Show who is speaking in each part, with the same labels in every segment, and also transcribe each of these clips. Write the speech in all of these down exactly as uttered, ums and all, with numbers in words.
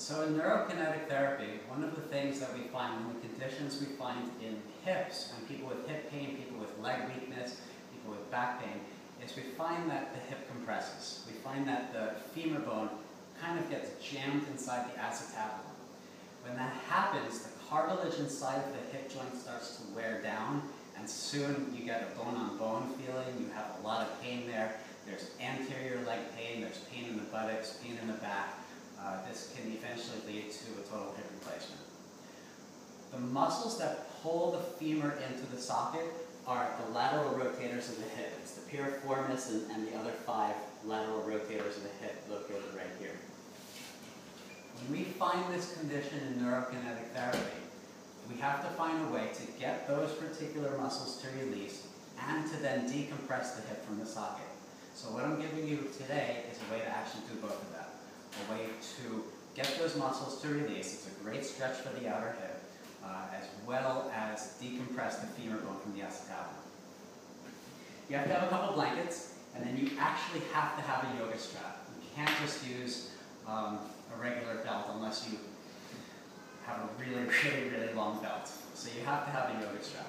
Speaker 1: So in neurokinetic therapy, one of the things that we find, one of the conditions we find in hips, and people with hip pain, people with leg weakness, people with back pain, is we find that the hip compresses. We find that the femur bone kind of gets jammed inside the acetabulum. When that happens, the cartilage inside of the hip joint starts to wear down, and soon you get a bone-on-bone feeling. You have a lot of pain there. There's anterior leg pain, there's pain in the buttocks, pain in the back. Uh, this can eventually lead to a total hip replacement. The muscles that pull the femur into the socket are the lateral rotators of the hip. It's the piriformis and, and the other five lateral rotators of the hip located right here. When we find this condition in neurokinetic therapy, we have to find a way to get those particular muscles to release and to then decompress the hip from the socket. So what I'm giving you today is a way to actually do both of that. A way to get those muscles to release. It's a great stretch for the outer hip, uh, as well as decompress the femur bone from the acetabulum. You have to have a couple blankets, and then you actually have to have a yoga strap. You can't just use um, a regular belt unless you have a really, really, really long belt. So you have to have a yoga strap.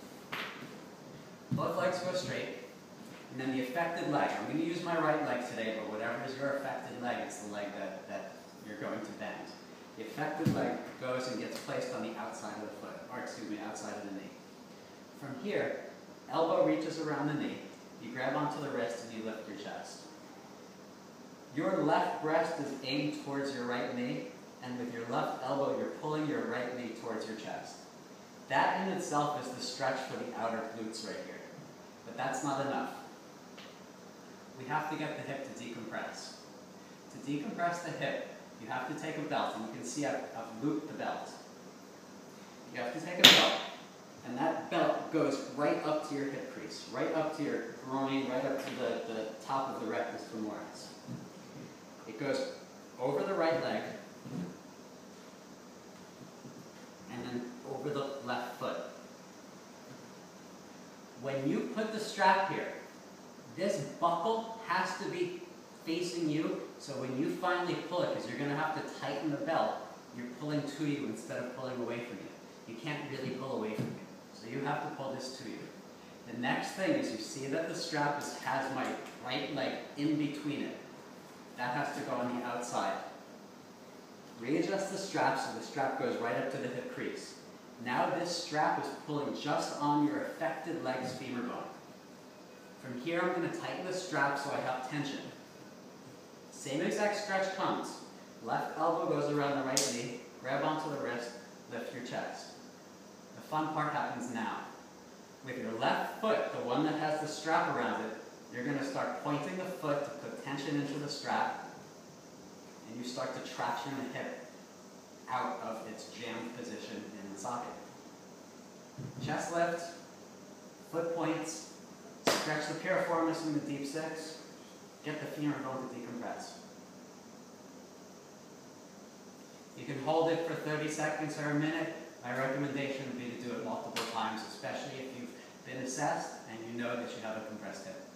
Speaker 1: Both legs go straight. And then the affected leg. I'm going to use my right leg today, but whatever is your affected leg, it's the leg that, that you're going to bend. The affected leg goes and gets placed on the outside of the foot, or excuse me, outside of the knee. From here, elbow reaches around the knee. You grab onto the wrist and you lift your chest. Your left breast is aimed towards your right knee, and with your left elbow, you're pulling your right knee towards your chest. That in itself is the stretch for the outer glutes right here. But that's not enough. We have to get the hip to decompress. To decompress the hip, you have to take a belt, and you can see I've, I've looped the belt. You have to take a belt, and that belt goes right up to your hip crease, right up to your groin, right up to the, the top of the rectus femoris. It goes over the right leg, and then over the left foot. When you put the strap here, this buckle has to be facing you, so when you finally pull it, because you're going to have to tighten the belt, you're pulling to you instead of pulling away from you. You can't really pull away from you, so you have to pull this to you. The next thing is you see that the strap is, has my right leg in between it. That has to go on the outside. Readjust the strap so the strap goes right up to the hip crease. Now this strap is pulling just on your affected leg's femur bone. From here, I'm going to tighten the strap so I have tension. Same exact stretch comes. Left elbow goes around the right knee, grab onto the wrist, lift your chest. The fun part happens now. With your left foot, the one that has the strap around it, you're going to start pointing the foot to put tension into the strap, and you start to traction the hip out of its jammed position in the socket. Chest lift, foot points, stretch the piriformis in the deep six, get the femur bone to decompress. You can hold it for thirty seconds or a minute. My recommendation would be to do it multiple times, especially if you've been assessed and you know that you have a compressed hip.